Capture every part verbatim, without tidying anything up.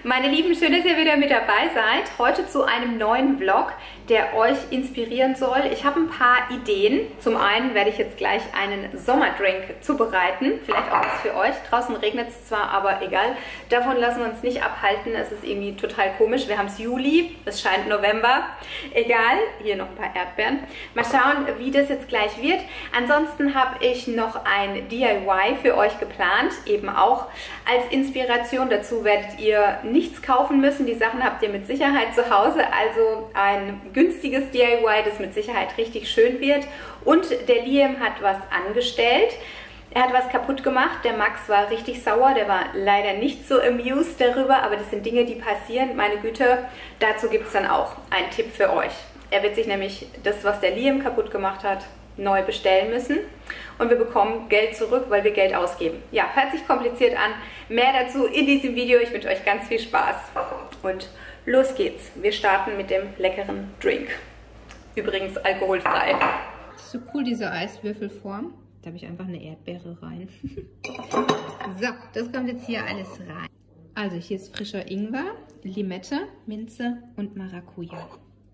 Meine Lieben, schön, dass ihr wieder mit dabei seid. Heute zu einem neuen Vlog, der euch inspirieren soll. Ich habe ein paar Ideen. Zum einen werde ich jetzt gleich einen Sommerdrink zubereiten. Vielleicht auch was für euch. Draußen regnet es zwar, aber egal. Davon lassen wir uns nicht abhalten. Es ist irgendwie total komisch. Wir haben es Juli, es scheint November. Egal, hier noch ein paar Erdbeeren. Mal schauen, wie das jetzt gleich wird. Ansonsten habe ich noch ein D I Y für euch geplant. Eben auch als Inspiration. Dazu werdet ihr nichts kaufen müssen. Die Sachen habt ihr mit Sicherheit zu Hause. Also ein günstiges D I Y, das mit Sicherheit richtig schön wird. Und der Liam hat was angestellt. Er hat was kaputt gemacht. Der Max war richtig sauer. Der war leider nicht so amused darüber. Aber das sind Dinge, die passieren. Meine Güte, dazu gibt es dann auch einen Tipp für euch. Er wird sich nämlich das, was der Liam kaputt gemacht hat, neu bestellen müssen. Und wir bekommen Geld zurück, weil wir Geld ausgeben. Ja, hört sich kompliziert an. Mehr dazu in diesem Video. Ich wünsche euch ganz viel Spaß. Und los geht's. Wir starten mit dem leckeren Drink. Übrigens alkoholfrei. So cool, diese Eiswürfelform. Da habe ich einfach eine Erdbeere rein. So, das kommt jetzt hier alles rein. Also hier ist frischer Ingwer, Limette, Minze und Maracuja.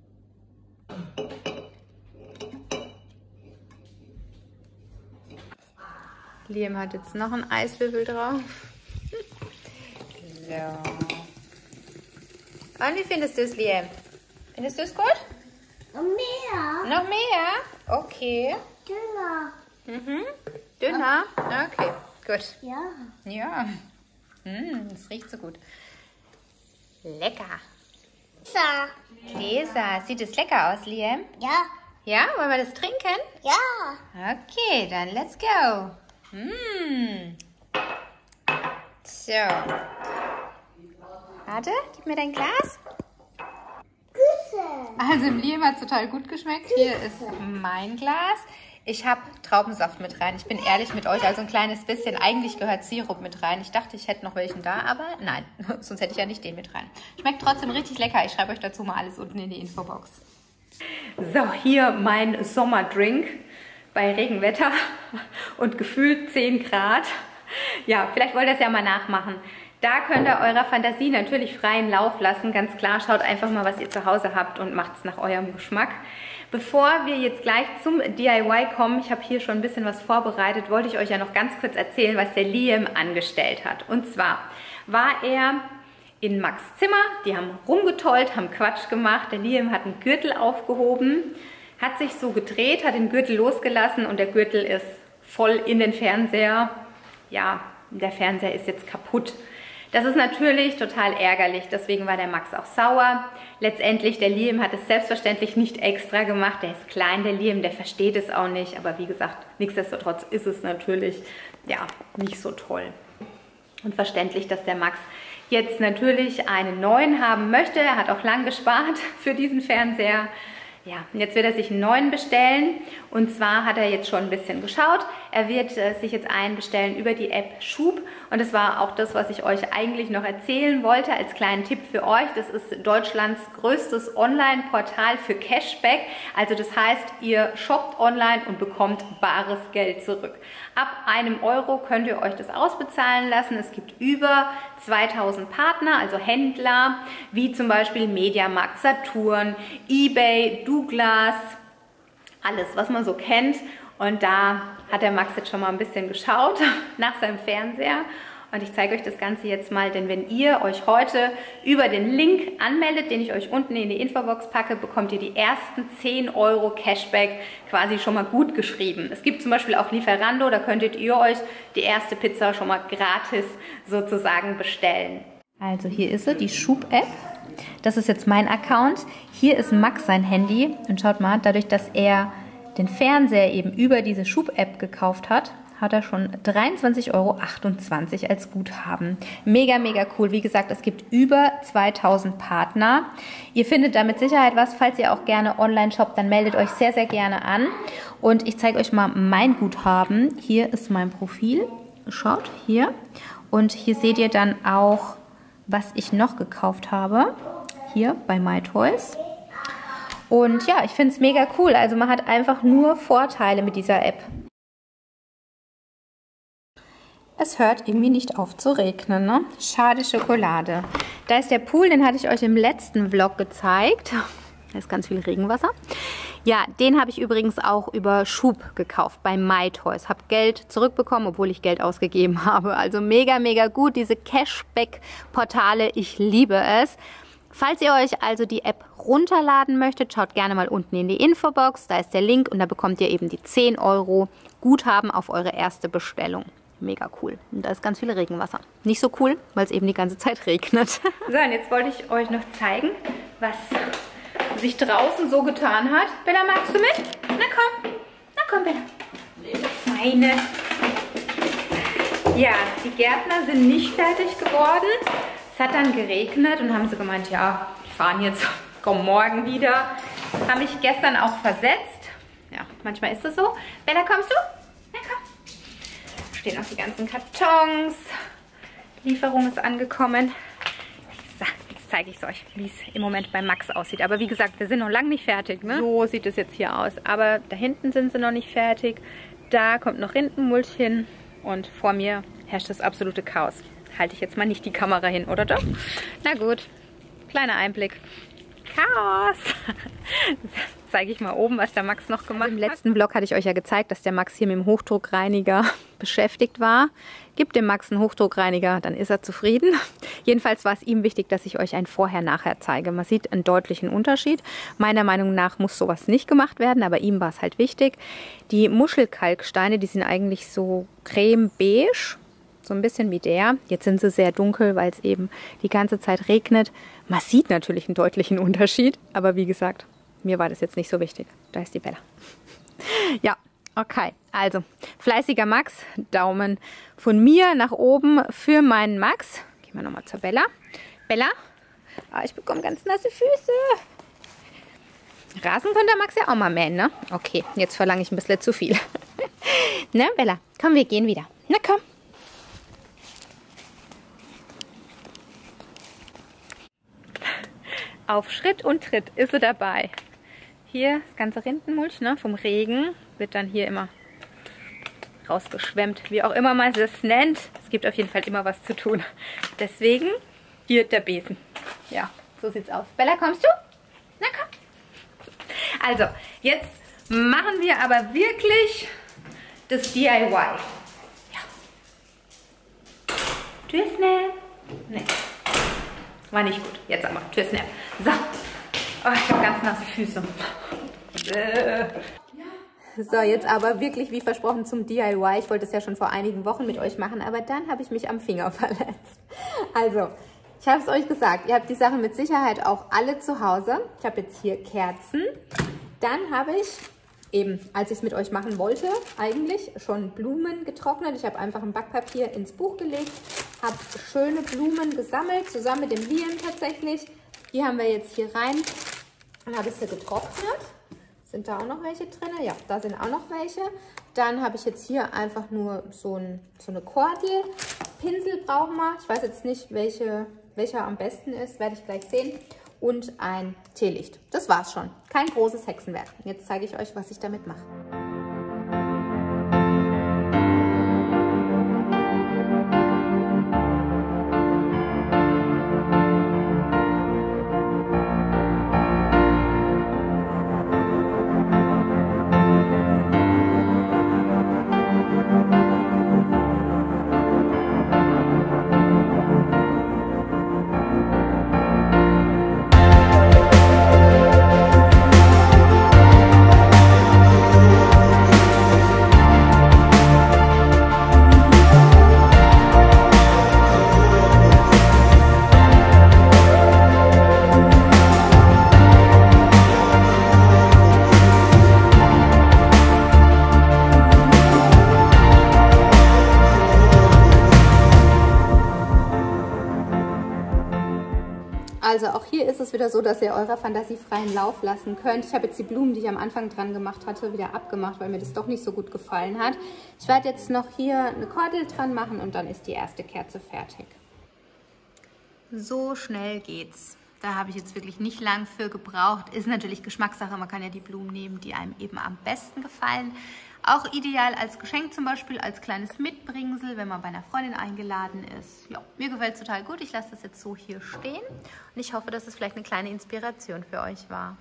Liam hat jetzt noch einen Eiswürfel drauf. So. Und wie findest du es, Liam? Findest du es gut? Noch mehr. Noch mehr? Okay. Dünner. Mhm. Dünner? Okay, gut. Ja. Ja. Mm, das riecht so gut. Lecker. So. Lisa, sieht es lecker aus, Liam? Ja. Ja, wollen wir das trinken? Ja. Okay, dann let's go. Mm. So. Warte, gib mir dein Glas. Küsse. Also im Liam hat es total gut geschmeckt. Hier ist mein Glas. Ich habe Traubensaft mit rein. Ich bin ehrlich mit euch, also ein kleines bisschen. Eigentlich gehört Sirup mit rein. Ich dachte, ich hätte noch welchen da, aber nein. Sonst hätte ich ja nicht den mit rein. Schmeckt trotzdem richtig lecker. Ich schreibe euch dazu mal alles unten in die Infobox. So, hier mein Sommerdrink bei Regenwetter und gefühlt zehn Grad. Ja, vielleicht wollt ihr es ja mal nachmachen. Da könnt ihr eurer Fantasie natürlich freien Lauf lassen. Ganz klar, schaut einfach mal, was ihr zu Hause habt und macht es nach eurem Geschmack. Bevor wir jetzt gleich zum D I Y kommen, ich habe hier schon ein bisschen was vorbereitet, wollte ich euch ja noch ganz kurz erzählen, was der Liam angestellt hat. Und zwar war er in Max' Zimmer, die haben rumgetollt, haben Quatsch gemacht. Der Liam hat einen Gürtel aufgehoben, hat sich so gedreht, hat den Gürtel losgelassen und der Gürtel ist voll in den Fernseher. Ja, der Fernseher ist jetzt kaputt. Das ist natürlich total ärgerlich, deswegen war der Max auch sauer. Letztendlich, der Liam hat es selbstverständlich nicht extra gemacht. Der ist klein, der Liam, der versteht es auch nicht. Aber wie gesagt, nichtsdestotrotz ist es natürlich ja nicht so toll. Und verständlich, dass der Max jetzt natürlich einen neuen haben möchte. Er hat auch lang gespart für diesen Fernseher. Ja, und jetzt wird er sich einen neuen bestellen und zwar hat er jetzt schon ein bisschen geschaut. Er wird äh, sich jetzt einen bestellen über die App Schub und das war auch das, was ich euch eigentlich noch erzählen wollte als kleinen Tipp für euch. Das ist Deutschlands größtes Online-Portal für Cashback. Also das heißt, ihr shoppt online und bekommt bares Geld zurück. Ab einem Euro könnt ihr euch das ausbezahlen lassen. Es gibt über zweitausend Partner, also Händler, wie zum Beispiel Mediamarkt, Saturn, eBay, Douglas, alles, was man so kennt. Und da hat der Max jetzt schon mal ein bisschen geschaut nach seinem Fernseher. Und ich zeige euch das Ganze jetzt mal, denn wenn ihr euch heute über den Link anmeldet, den ich euch unten in die Infobox packe, bekommt ihr die ersten zehn Euro Cashback quasi schon mal gut geschrieben. Es gibt zum Beispiel auch Lieferando, da könntet ihr euch die erste Pizza schon mal gratis sozusagen bestellen. Also hier ist sie, die Schub-App. Das ist jetzt mein Account. Hier ist Max sein Handy und schaut mal, dadurch, dass er den Fernseher eben über diese Schub-App gekauft hat, hat er schon dreiundzwanzig Euro achtundzwanzig als Guthaben. Mega, mega cool. Wie gesagt, es gibt über zweitausend Partner. Ihr findet da mit Sicherheit was. Falls ihr auch gerne online shoppt, dann meldet euch sehr, sehr gerne an. Und ich zeige euch mal mein Guthaben. Hier ist mein Profil. Schaut, hier. Und hier seht ihr dann auch, was ich noch gekauft habe. Hier bei MyToys. Und ja, ich finde es mega cool. Also man hat einfach nur Vorteile mit dieser App. Es hört irgendwie nicht auf zu regnen, ne? Schade Schokolade. Da ist der Pool, den hatte ich euch im letzten Vlog gezeigt. Da ist ganz viel Regenwasser. Ja, den habe ich übrigens auch über Schub gekauft bei MyToys. Habe Geld zurückbekommen, obwohl ich Geld ausgegeben habe. Also mega, mega gut. Diese Cashback-Portale, ich liebe es. Falls ihr euch also die App runterladen möchtet, schaut gerne mal unten in die Infobox. Da ist der Link und da bekommt ihr eben die zehn Euro Guthaben auf eure erste Bestellung. Mega cool. Und da ist ganz viel Regenwasser. Nicht so cool, weil es eben die ganze Zeit regnet. So, und jetzt wollte ich euch noch zeigen, was sich draußen so getan hat. Bella, magst du mit? Na komm. Na komm, Bella. Feine. Ja, die Gärtner sind nicht fertig geworden. Es hat dann geregnet und haben sie gemeint, ja, wir fahren jetzt, kommen morgen wieder. Haben mich gestern auch versetzt. Ja, manchmal ist es so. Bella, kommst du? Na komm. Stehen auch die ganzen Kartons. Lieferung ist angekommen. So, jetzt zeige ich es euch, wie es im Moment bei Max aussieht. Aber wie gesagt, wir sind noch lange nicht fertig. Ne? So sieht es jetzt hier aus. Aber da hinten sind sie noch nicht fertig. Da kommt noch Rindenmulch hin. Und vor mir herrscht das absolute Chaos. Halte ich jetzt mal nicht die Kamera hin, oder doch? Na gut, kleiner Einblick. Chaos! Zeige ich mal oben, was der Max noch gemacht hat. Im letzten Vlog hatte ich euch ja gezeigt, dass der Max hier mit dem Hochdruckreiniger beschäftigt war. Gebt dem Max einen Hochdruckreiniger, dann ist er zufrieden. Jedenfalls war es ihm wichtig, dass ich euch ein Vorher-Nachher zeige. Man sieht einen deutlichen Unterschied. Meiner Meinung nach muss sowas nicht gemacht werden, aber ihm war es halt wichtig. Die Muschelkalksteine, die sind eigentlich so creme-beige. So ein bisschen wie der. Jetzt sind sie sehr dunkel, weil es eben die ganze Zeit regnet. Man sieht natürlich einen deutlichen Unterschied, aber wie gesagt, mir war das jetzt nicht so wichtig. Da ist die Bella. Ja, okay. Also, fleißiger Max. Daumen von mir nach oben für meinen Max. Gehen wir nochmal zur Bella. Bella, oh, ich bekomme ganz nasse Füße. Rasen könnte Max ja auch mal mähen, ne? Okay, jetzt verlange ich ein bisschen zu viel. Ne, Bella? Komm, wir gehen wieder. Na komm. Auf Schritt und Tritt ist sie dabei. Hier das ganze Rindenmulch, ne, vom Regen wird dann hier immer rausgeschwemmt, wie auch immer man es nennt. Es gibt auf jeden Fall immer was zu tun. Deswegen hier der Besen. Ja, so sieht's aus. Bella, kommst du? Na komm. Also, jetzt machen wir aber wirklich das D I Y. Ja. Tschüss, ne? Nee. War nicht gut. Jetzt aber. Tschüss, ne? So. Oh, ich habe ganz nasse Füße. Äh. So, jetzt aber wirklich wie versprochen zum D I Y. Ich wollte es ja schon vor einigen Wochen mit euch machen, aber dann habe ich mich am Finger verletzt. Also, ich habe es euch gesagt, ihr habt die Sachen mit Sicherheit auch alle zu Hause. Ich habe jetzt hier Kerzen. Dann habe ich eben, als ich es mit euch machen wollte, eigentlich schon Blumen getrocknet. Ich habe einfach ein Backpapier ins Buch gelegt, habe schöne Blumen gesammelt, zusammen mit dem Liam tatsächlich. Die haben wir jetzt hier rein. Dann habe ich sie getrocknet. Sind da auch noch welche drin? Ja, da sind auch noch welche. Dann habe ich jetzt hier einfach nur so, ein, so eine Kordel. Pinsel brauchen wir. Ich weiß jetzt nicht, welche, welcher am besten ist. Werde ich gleich sehen. Und ein Teelicht. Das war's schon. Kein großes Hexenwerk. Jetzt zeige ich euch, was ich damit mache. Also auch hier ist es wieder so, dass ihr eurer Fantasie freien Lauf lassen könnt. Ich habe jetzt die Blumen, die ich am Anfang dran gemacht hatte, wieder abgemacht, weil mir das doch nicht so gut gefallen hat. Ich werde jetzt noch hier eine Kordel dran machen und dann ist die erste Kerze fertig. So schnell geht's. Da habe ich jetzt wirklich nicht lang für gebraucht. Ist natürlich Geschmackssache, man kann ja die Blumen nehmen, die einem eben am besten gefallen. Auch ideal als Geschenk zum Beispiel, als kleines Mitbringsel, wenn man bei einer Freundin eingeladen ist. Ja, mir gefällt es total gut. Ich lasse das jetzt so hier stehen und ich hoffe, dass es vielleicht eine kleine Inspiration für euch war.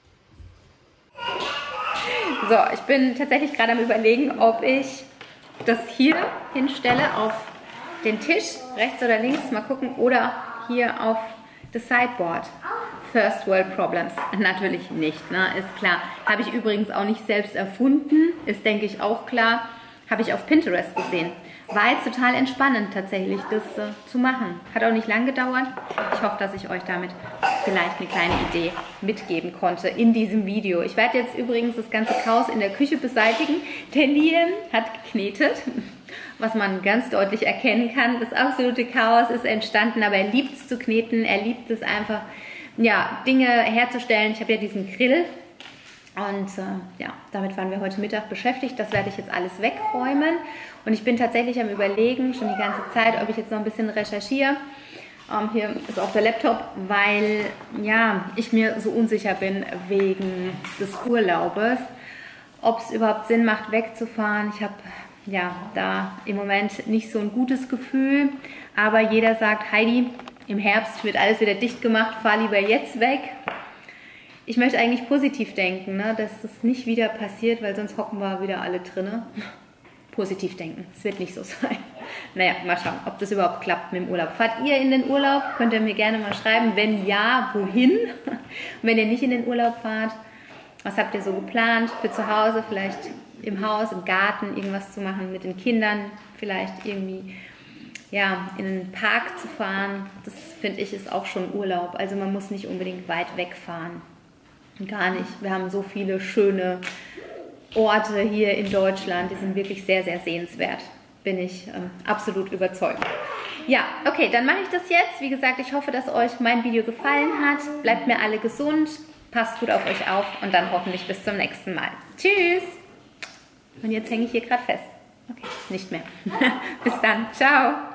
So, ich bin tatsächlich gerade am Überlegen, ob ich das hier hinstelle auf den Tisch, rechts oder links, mal gucken, oder hier auf das Sideboard. First World Problems. Natürlich nicht, ne? Ist klar. Habe ich übrigens auch nicht selbst erfunden, ist, denke ich, auch klar. Habe ich auf Pinterest gesehen. War jetzt total entspannend tatsächlich, das äh, zu machen. Hat auch nicht lang gedauert. Ich hoffe, dass ich euch damit vielleicht eine kleine Idee mitgeben konnte in diesem Video. Ich werde jetzt übrigens das ganze Chaos in der Küche beseitigen. Der Liam hat geknetet, was man ganz deutlich erkennen kann. Das absolute Chaos ist entstanden, aber er liebt es zu kneten. Er liebt es einfach, ja, Dinge herzustellen. Ich habe ja diesen Grill und äh, ja, damit waren wir heute Mittag beschäftigt. Das werde ich jetzt alles wegräumen und ich bin tatsächlich am Überlegen, schon die ganze Zeit, ob ich jetzt noch ein bisschen recherchiere. Ähm, hier ist auch der Laptop, weil ja, ich mir so unsicher bin wegen des Urlaubes, ob es überhaupt Sinn macht, wegzufahren. Ich habe ja da im Moment nicht so ein gutes Gefühl, aber jeder sagt, Heidi, im Herbst wird alles wieder dicht gemacht, fahr lieber jetzt weg. Ich möchte eigentlich positiv denken, ne, dass das nicht wieder passiert, weil sonst hocken wir wieder alle drinne. Positiv denken, es wird nicht so sein. Naja, mal schauen, ob das überhaupt klappt mit dem Urlaub. Fahrt ihr in den Urlaub? Könnt ihr mir gerne mal schreiben. Wenn ja, wohin? Und wenn ihr nicht in den Urlaub fahrt, was habt ihr so geplant für zu Hause? Vielleicht im Haus, im Garten irgendwas zu machen mit den Kindern, vielleicht irgendwie ja, in einen Park zu fahren, das finde ich ist auch schon Urlaub. Also man muss nicht unbedingt weit wegfahren. Gar nicht. Wir haben so viele schöne Orte hier in Deutschland, die sind wirklich sehr, sehr sehenswert. Bin ich ähm, absolut überzeugt. Ja, okay, dann mache ich das jetzt. Wie gesagt, ich hoffe, dass euch mein Video gefallen hat. Bleibt mir alle gesund, passt gut auf euch auf und dann hoffentlich bis zum nächsten Mal. Tschüss! Und jetzt hänge ich hier gerade fest. Okay, nicht mehr. Bis dann. Ciao!